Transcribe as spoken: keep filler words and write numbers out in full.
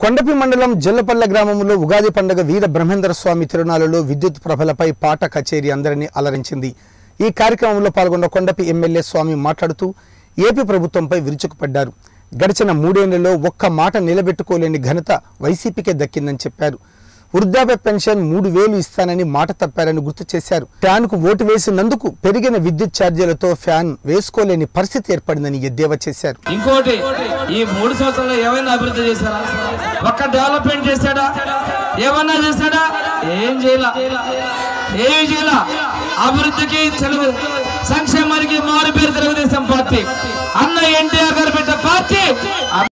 కొండపి మండలం జల్లపల్లె గ్రామంలో ఉగాది పండుగ వీర బ్రహ్మేంద్ర స్వామి తిరునాళ్లలో విద్యుత్ ప్రభలపై పాట కచేరీ అందరినీ అలరించింది। ఈ కార్యక్రమంలో పాల్గొన్న కొండపి ఎమ్మెల్యే స్వామి మాట్లాడుతూ ఏపీ ప్రభుత్వంపై విరుచుకుపడ్డారు। గడిచిన మూడేళ్లలో ఒక్క మాట నిలబెట్టుకోలేని ఘనత వైసీపీకే దక్కిందని చెప్పారు। వృద్ధాప్య పెన్షన్ మూడు వేలు ఇస్తానని మాట తప్పారని గుర్తు చేశారు। ఫ్యాన్ కు ఓటు వేసినందుకు పెరిగిన విద్యుత్ ఛార్జీలతో ఫ్యాన్ వేసుకోలేని పరిస్థితి ఏర్పడిందని ఎద్దేవా చేశారు। ఇంకోటి ఈ మూడు సంవత్సరాల్లో ఏమైనా అభివృద్ధి చేశారా? ఒక్క డెవలప్మెంట్ చేశాడా? ఏమన్నా చేశాడా? ఏం చేయాల ఏం చేయాల అభివృద్ధికి తెలుగు సంక్షేమానికి మారు పేరు తెలుగుదేశం పార్టీ, అన్న ఎన్టీఆర్ గారు పెట్టిన పార్టీ।